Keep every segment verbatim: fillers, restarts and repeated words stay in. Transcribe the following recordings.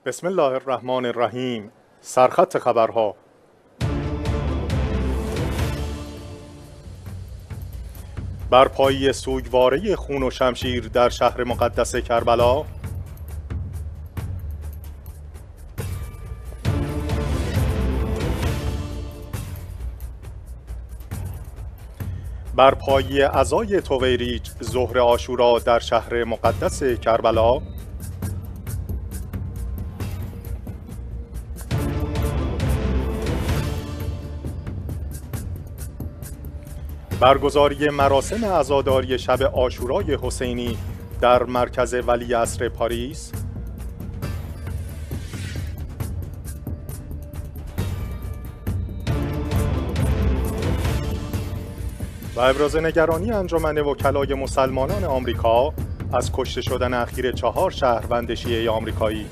بسم الله الرحمن الرحیم. سرخط خبرها. برپایی سوگواره خون و شمشیر در شهر مقدس کربلا. برپایی عزای تویریج ظهر عاشورا در شهر مقدس کربلا. برگزاری مراسم عزاداری شب عاشورای حسینی در مرکز ولیعصر پاریس. و ابراز نگرانی انجمن وکلای مسلمانان آمریکا از کشته شدن اخیر چهار شهروند شیعه آمریکایی.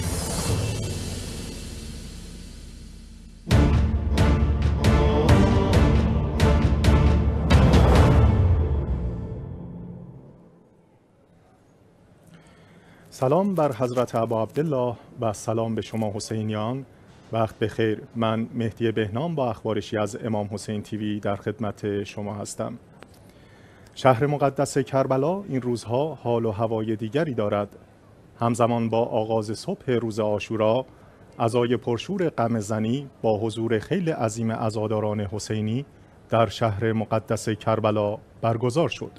سلام بر حضرت ابا عبدالله و سلام به شما حسینیان. وقت بخیر. من مهدی بهنام با اخبار شیعه از امام حسین تیوی در خدمت شما هستم. شهر مقدس کربلا این روزها حال و هوای دیگری دارد. همزمان با آغاز صبح روز عاشورا، عزای پرشور غم‌زنی با حضور خیلی عظیم عزاداران حسینی در شهر مقدس کربلا برگزار شد.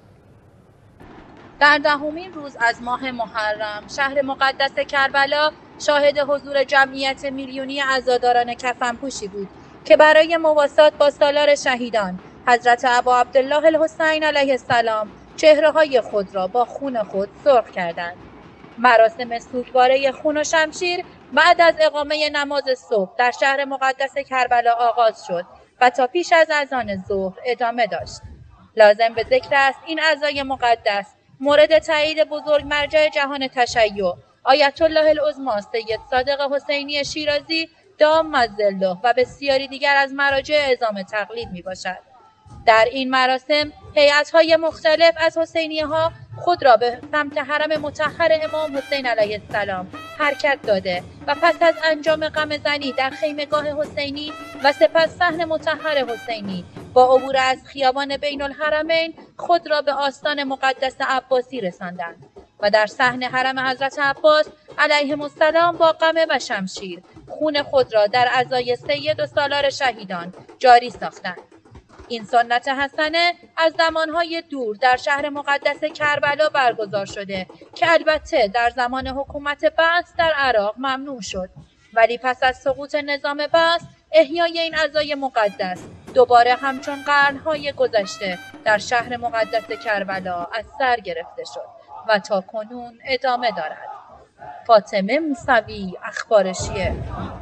در دهمین روز از ماه محرم، شهر مقدس کربلا شاهد حضور جمعیت میلیونی عزاداران کفنپوشی بود که برای مواسات با سالار شهیدان حضرت ابا عبدالله الحسین علیه السلام چهره‌های خود را با خون خود سرخ کردند. مراسم سوگواره خون و شمشیر بعد از اقامه نماز صبح در شهر مقدس کربلا آغاز شد و تا پیش از اذان ظهر ادامه داشت. لازم به ذکر است این اعضای مقدس مورد تایید بزرگ مرجع جهان تشیع آیت الله العظمی سید صادق حسینی شیرازی دام مظله و بسیاری دیگر از مراجع اعظام تقلید می باشد. در این مراسم هیئت‌های مختلف از حسینی‌ها خود را به سمت حرم مطهر امام حسین علیه السلام حرکت داده و پس از انجام غم‌زنی در خیمه‌گاه حسینی و سپس صحن مطهر حسینی با عبور از خیابان بین الحرمین خود را به آستان مقدس عباسی رساندند و در صحن حرم حضرت عباس علیهم السلام با قمه و شمشیر خون خود را در عزای سید و سالار شهیدان جاری ساختند. این سنت حسنه از زمانهای دور در شهر مقدس کربلا برگزار شده که البته در زمان حکومت بعث در عراق ممنوع شد، ولی پس از سقوط نظام بعث احیای این عزای مقدس دوباره همچون قرنهای گذشته در شهر مقدس کربلا از سر گرفته شد و تا کنون ادامه دارد. فاطمه موسوی، اخبار شیعه.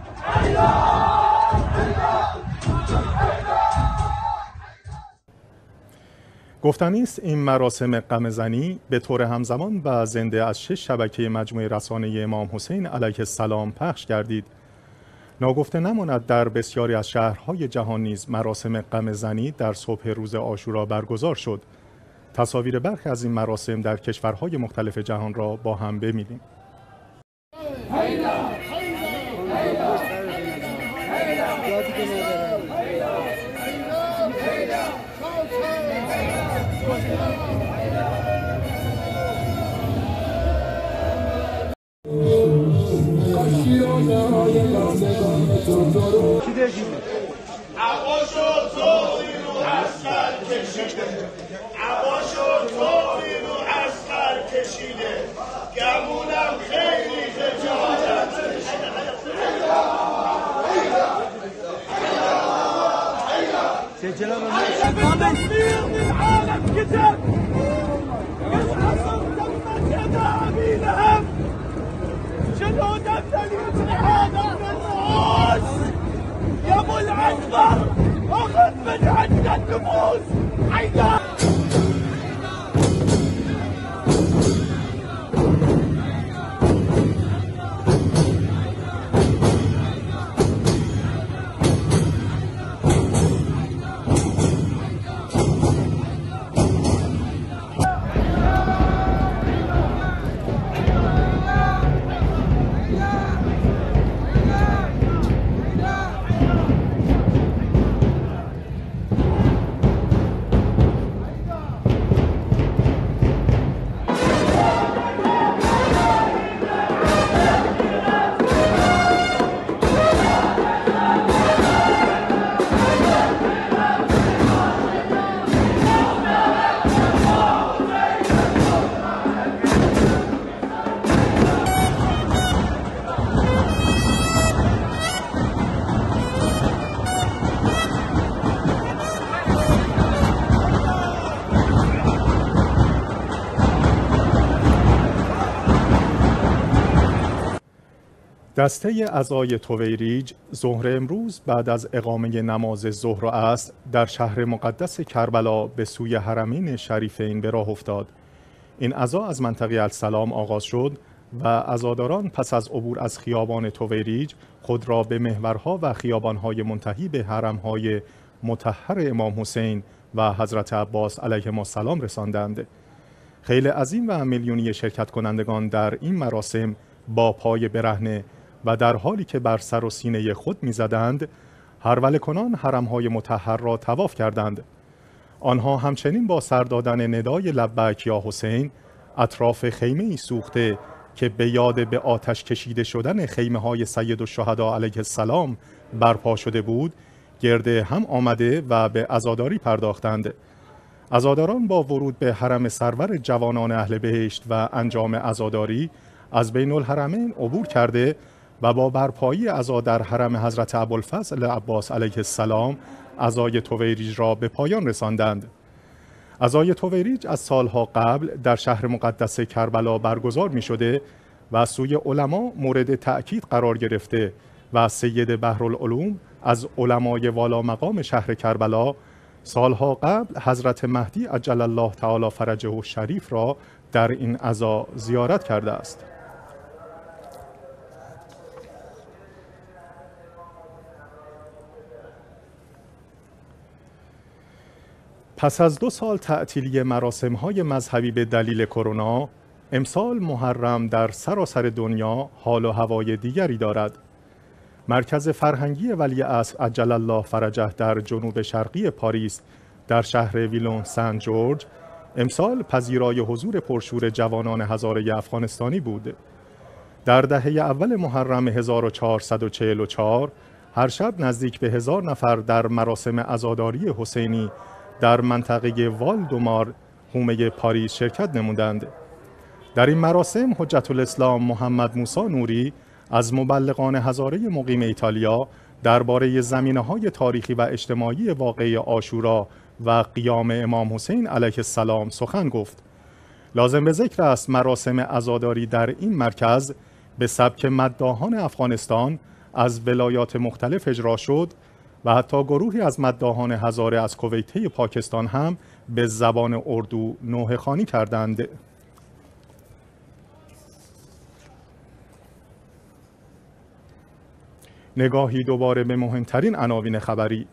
گفتنی است این مراسم غم‌زنی به طور همزمان و زنده از شش شبکه مجموعه رسانه امام حسین علیه السلام پخش گردید. ناگفته نماند در بسیاری از شهرهای جهان نیز مراسم غم‌زنی در صبح روز عاشورا برگزار شد. تصاویر برخی از این مراسم در کشورهای مختلف جهان را با هم ببینیم. عباشو توی رو اسقر کشیده عباشو توی رو اسقر کشیده گمونم خیلی خجالت کشیده سجلة من تسبيح للعالم كتب يسحصر دمك يا أبي لهب شنو دفن يجري هذا من الرؤوس يا ابو العنبر اخذ من عندنا النفوس حيدر Yeah. دسته عزای تویریج ظهر امروز بعد از اقامه نماز ظهر و عصر در شهر مقدس کربلا به سوی حرمین شریفین به راه افتاد. این عزا از منطقه السلام آغاز شد و عزاداران پس از عبور از خیابان تویریج خود را به محورها و خیابانهای منتهی به حرمهای مطهر امام حسین و حضرت عباس علیهما السلام رساندند. خیل عظیم و میلیونی شرکت کنندگان در این مراسم با پای برهنه و در حالی که بر سر و سینه خود می‌زدند، هروله‌کنان کنان حرمهای مطهر را طواف کردند. آنها همچنین با سر دادن ندای لبیک یا حسین اطراف خیمه‌ای سوخته که به یاد به آتش کشیده شدن خیمه‌های سید الشهدا علیه السلام برپا شده بود، گرد هم آمده و به عزاداری پرداختند. عزاداران با ورود به حرم سرور جوانان اهل بهشت و انجام عزاداری از بین الحرمین عبور کرده و با برپایی عزا در حرم حضرت ابوالفضل عباس علیه السلام عزای تویریج را به پایان رساندند. عزای تویریج از سالها قبل در شهر مقدس کربلا برگزار می شده و سوی علما مورد تأکید قرار گرفته و سید بحرالعلوم از علمای والا مقام شهر کربلا سالها قبل حضرت مهدی عجل الله تعالی فرجه الشریف را در این عزا زیارت کرده است. پس از دو سال تعطیلی مراسم‌های مذهبی به دلیل کرونا، امسال محرم در سراسر دنیا حال و هوای دیگری دارد. مرکز فرهنگی ولیعصر عجل الله فرجه در جنوب شرقی پاریس در شهر ویلون سن جورج امسال پذیرای حضور پرشور جوانان هزاره افغانستانی بود. در دهه اول محرم هزار و چهارصد و چهل و چهار هر شب نزدیک به هزار نفر در مراسم عزاداری حسینی در منطقه وال دومار حومه پاریس شرکت نمودند. در این مراسم حجت الاسلام محمد موسی نوری از مبلغان هزاره مقیم ایتالیا درباره زمینه‌های تاریخی و اجتماعی واقعی عاشورا و قیام امام حسین علیه السلام سخن گفت. لازم به ذکر است مراسم عزاداری در این مرکز به سبک مداحان افغانستان از ولایات مختلف اجرا شد و حتی گروهی از مداحان هزاره از کویته پاکستان هم به زبان اردو نوحه خوانی کردند. نگاهی دوباره به مهمترین عناوین خبری.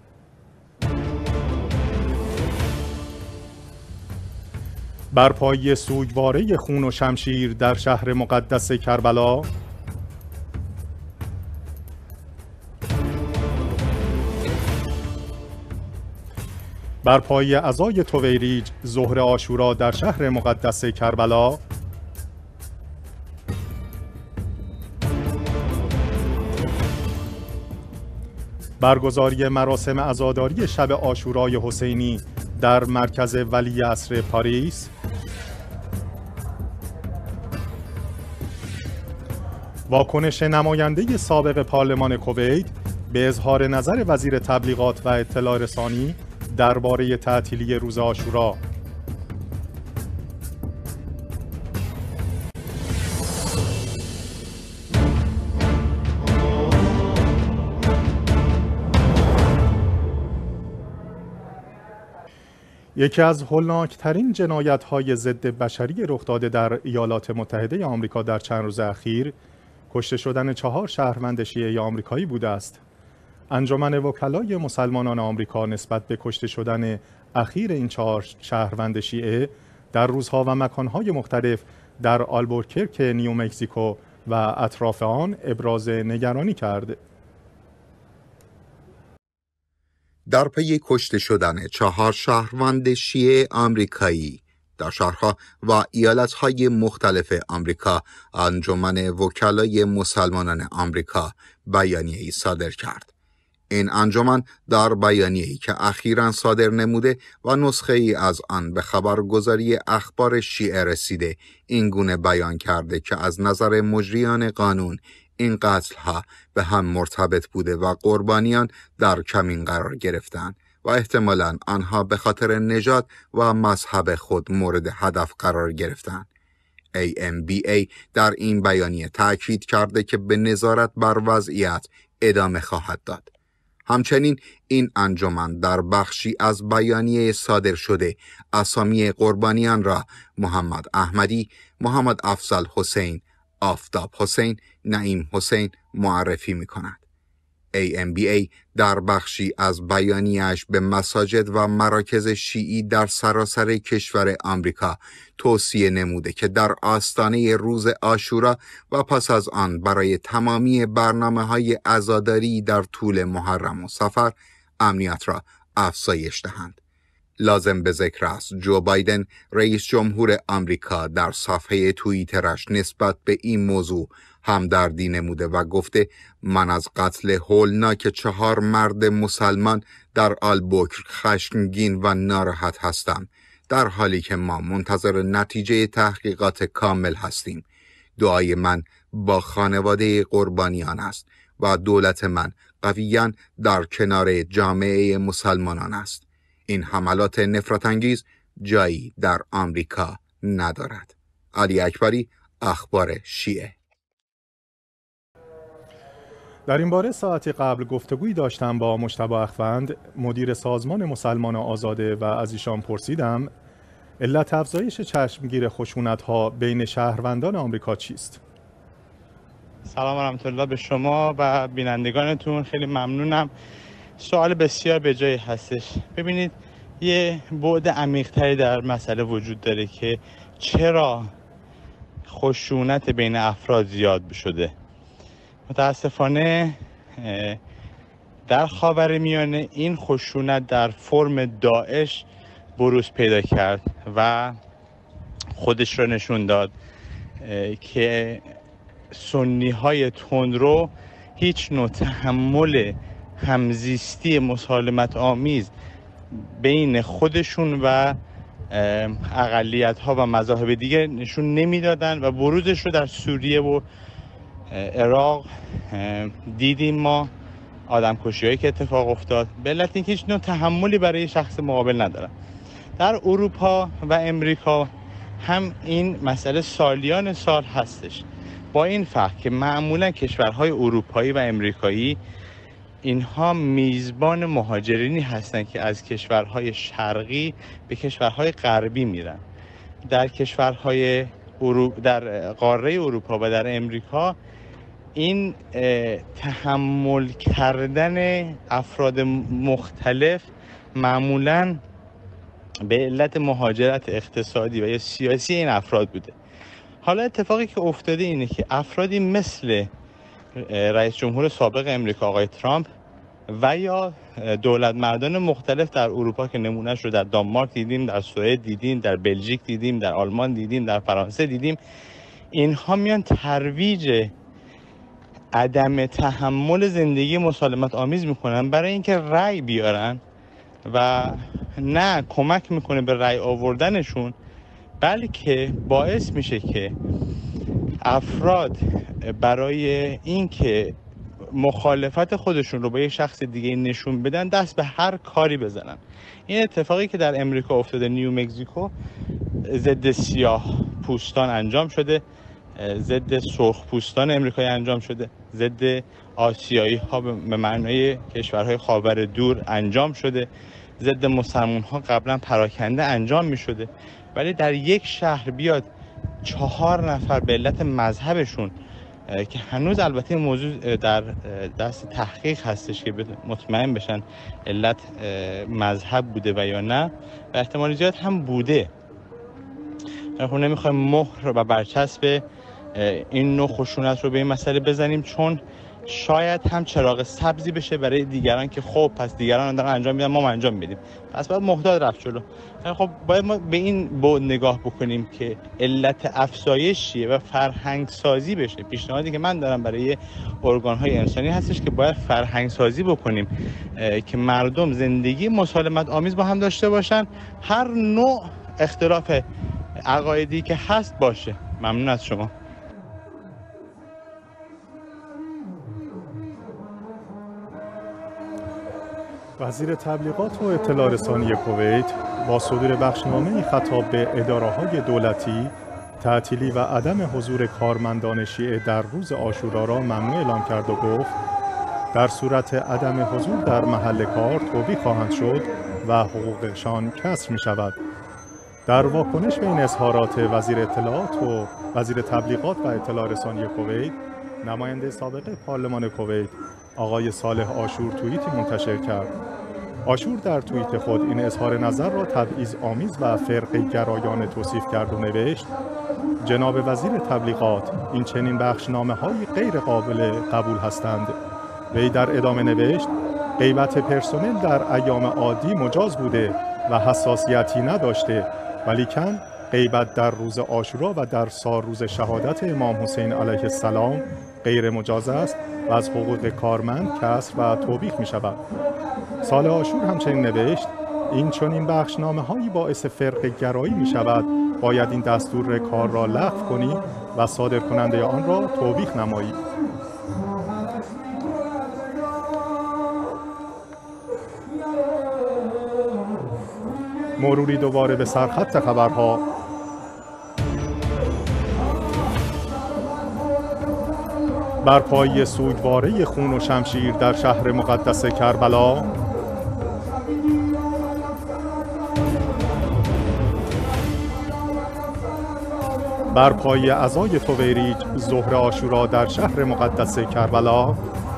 برپایی سوگواره خون و شمشیر در شهر مقدس کربلا. برپایی عزای تویریج ظهر عاشورا در شهر مقدس کربلا. برگزاری مراسم عزاداری شب عاشورای حسینی در مرکز ولیعصر پاریس. واکنش نماینده سابق پارلمان کویت به اظهار نظر وزیر تبلیغات و اطلاع رسانی درباره تعطیلی روز عاشورا. یکی از هولناکترین جنایت‌های ضد بشری رخ داده در ایالات متحده آمریکا در چند روز اخیر کشته شدن چهار شهروند شیعه آمریکایی بوده است. انجمن وکلای مسلمانان آمریکا نسبت به کشته شدن اخیر این چهار شهروند شیعه در روزها و مکانهای مختلف در آلبورکرک نیومکزیکو و اطراف آن ابراز نگرانی کرد. در پی کشته شدن چهار شهروند شیعه آمریکایی در شهرها و ایالتهای مختلف آمریکا، انجمن وکلای مسلمانان آمریکا بیانیه‌ای صادر کرد. این انجمن در بیانیه‌ای که اخیراً صادر نموده و نسخه ای از آن به خبرگزاری اخبار شیعه رسیده، این گونه بیان کرده که از نظر مجریان قانون این قتل‌ها به هم مرتبط بوده و قربانیان در کمین قرار گرفتند و احتمالاً آنها به خاطر نژاد و مذهب خود مورد هدف قرار گرفتند. ای ام بی ای در این بیانیه تأکید کرده که به نظارت بر وضعیت ادامه خواهد داد. همچنین این انجمن در بخشی از بیانیه صادر شده اسامی قربانیان را محمد احمدی، محمد افضل حسین، آفتاب حسین، نعیم حسین معرفی می کند. ای ام بی ای در بخشی از بیانیه‌اش به مساجد و مراکز شیعی در سراسر کشور آمریکا توصیه نموده که در آستانه روز عاشورا و پس از آن برای تمامی برنامه‌های عزاداری در طول محرم و صفر امنیت را افزایش دهند. لازم به ذکر است جو بایدن رئیس جمهور آمریکا در صفحه توییترش نسبت به این موضوع همدردی نموده و گفته من از قتل هولناک چهار مرد مسلمان در آلبوکر خشمگین و ناراحت هستم، در حالی که ما منتظر نتیجه تحقیقات کامل هستیم. دعای من با خانواده قربانیان است و دولت من قویاً در کنار جامعه مسلمانان است. این حملات نفرت انگیز جایی در آمریکا ندارد. علی اکبری، اخبار شیعه. در این باره ساعتی قبل گفتگویی داشتم با مجتبی اخوند، مدیر سازمان مسلمان آزاده، و از ایشان پرسیدم علت افزایش چشمگیر خشونت‌ها بین شهروندان آمریکا چیست؟ سلام و رحمت الله به شما و بینندگانتون، خیلی ممنونم. سوال بسیار به جایی هستش. ببینید یه بعد عمیق‌تری در مسئله وجود داره که چرا خشونت بین افراد زیاد شده. متاسفانه در خاورمیانه این خشونت در فرم داعش بروز پیدا کرد و خودش را نشون داد که سنی های تندرو هیچ نوع تحمل همزیستی مسالمت آمیز بین خودشون و اقلیت ها و مذاهب دیگه نشون نمیدادن و بروزش رو در سوریه و عراق دیدیم. ما آدم کشی هایی که اتفاق افتاد به علت اینکه هیچ نوع تحملی برای شخص مقابل ندارن. در اروپا و امریکا هم این مسئله سالیان سال هستش، با این فرق که معمولا کشورهای اروپایی و امریکایی اینها میزبان مهاجرینی هستند که از کشورهای شرقی به کشورهای غربی میرن. در کشورهای اروپ... در قاره اروپا و در امریکا این تحمل کردن افراد مختلف معمولاً به علت مهاجرت اقتصادی و یا سیاسی این افراد بوده. حالا اتفاقی که افتاده اینه که افرادی مثل رئیس جمهور سابق امریکا آقای ترامپ و یا دولت مردان مختلف در اروپا که نمونهش رو در دانمارک دیدیم، در سوئد دیدیم، در بلژیک دیدیم، در آلمان دیدیم، در فرانسه دیدیم، اینها میان ترویج عدم تحمل زندگی مسالمت آمیز میکنن برای اینکه رأی بیارن و نه کمک میکنه به رأی آوردنشون، بلکه باعث میشه که افراد برای اینکه مخالفت خودشون رو با یک شخص دیگه نشون بدن دست به هر کاری بزنن. این اتفاقی که در امریکا افتاده، نیو مکزیکو، ضد سیاه پوستان انجام شده، ضد سرخ پوستان امریکایی انجام شده، ضد آسیایی ها به معنای کشورهای خاور دور انجام شده، ضد مسلمان ها قبلا پراکنده انجام می شده، ولی در یک شهر بیاد چهار نفر به علت مذهبشون که هنوز البته این موضوع در دست تحقیق هستش که مطمئن بشن علت مذهب بوده و یا نه، و احتمال زیاد هم بوده. خب نمیخوایم مهر و برچسب این نوع خشونت رو به این مسئله بزنیم، چون شاید هم چراغ سبزی بشه برای دیگران که خب پس دیگران دارن انجام میدن، ما هم انجام میدیم، پس باید محتاط رفت جلو. خب باید ما به این بعد نگاه بکنیم که علت افزایش چیه و فرهنگ سازی بشه. پیشنهادی که من دارم برای ارگان‌های انسانی هستش که باید فرهنگ سازی بکنیم که مردم زندگی مسالمت آمیز با هم داشته باشن، هر نوع اختلاف عقایدی که هست باشه. ممنون از شما. وزیر تبلیغات و اطلاع رسانی کویت با صدور بخشنامه‌ای خطاب به اداره‌های دولتی تعطیلی و عدم حضور کارمندان شیعه در روز عاشورا را ممنوع اعلام کرد و گفت در صورت عدم حضور در محل کار توبیخ خواهند شد و حقوقشان کسر می شود. در واکنش به این اظهارات وزیر اطلاعات و وزیر تبلیغات و اطلاع رسانی کویت، نماینده سابق پارلمان کویت آقای صالح عاشور توییتی منتشر کرد. عاشور در توییت خود این اظهار نظر را تبعیض‌آمیز و فرقه گرایانه توصیف کرد و نوشت: جناب وزیر تبلیغات، این چنین بخشنامه‌های غیر قابل قبول هستند. وی در ادامه نوشت: غیبت پرسنل در ایام عادی مجاز بوده و حساسیتی نداشته، ولیکن غیبت در روز عاشورا و در سال روز شهادت امام حسین علیه السلام غیر مجاز است و از حقوق کارمند کسر و توبیخ می شود. صالح عاشور همچنین نوشت: این چنین بخشنامه‌هایی باعث فرقه گرایی می شود. باید این دستور کار را لغو کنی و صادر کننده آن را توبیخ نمایی. مروری دوباره به سرخط خبرها. برپایی سوگواره خون و شمشیر در شهر مقدس کربلا. برپایی عزای تویریج ظهر عاشورا در شهر مقدس کربلا.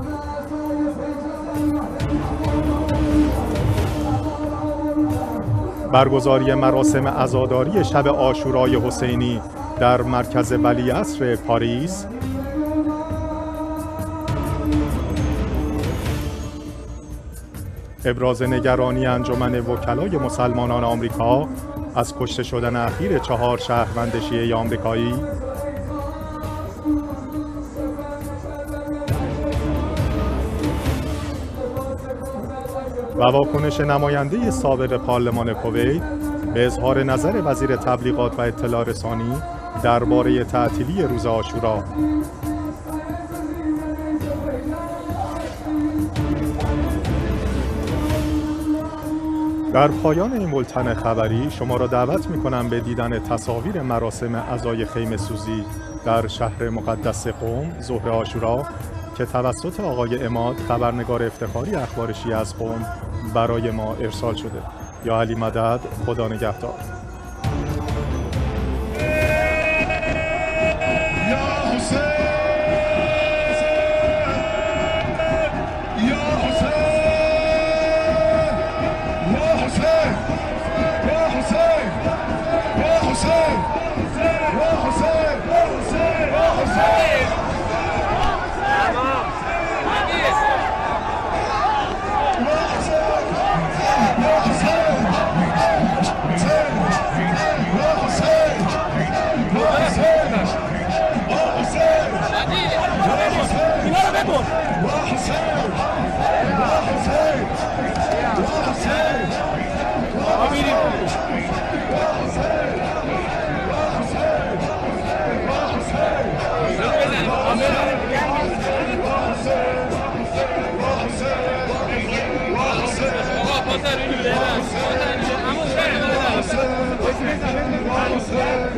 برگزاری مراسم عزاداری شب عاشورای حسینی در مرکز ولیعصر پاریس. ابراز نگرانی انجمن وکلای مسلمانان آمریکا از کشته شدن اخیر چهار شهروند شیعه آمریکایی. و واکنش نماینده سابق پارلمان کویت به اظهار نظر وزیر تبلیغات و اطلاع رسانی درباره تعطیلی روز عاشورا. در پایان این بولتن خبری شما را دعوت می‌کنم به دیدن تصاویر مراسم عزای خیمه سوزی در شهر مقدس قم ظهر عاشورا که توسط آقای عماد خبرنگار افتخاری اخبار شیعه از قم برای ما ارسال شده. یا علی مدد، خدا نگهدار. Vamos,